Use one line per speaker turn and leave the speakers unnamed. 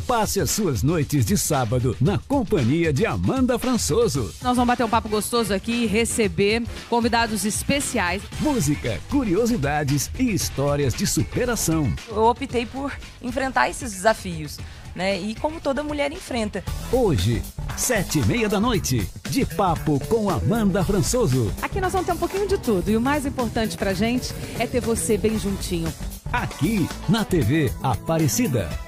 Passe as suas noites de sábado na companhia de Amanda Françoso.
Nós vamos bater um papo gostoso aqui e receber convidados especiais.
Música, curiosidades e histórias de superação.
Eu optei por enfrentar esses desafios, né? E como toda mulher enfrenta.
Hoje, 19h30, de papo com Amanda Françoso.
Aqui nós vamos ter um pouquinho de tudo e o mais importante pra gente é ter você bem juntinho.
Aqui, na TV Aparecida.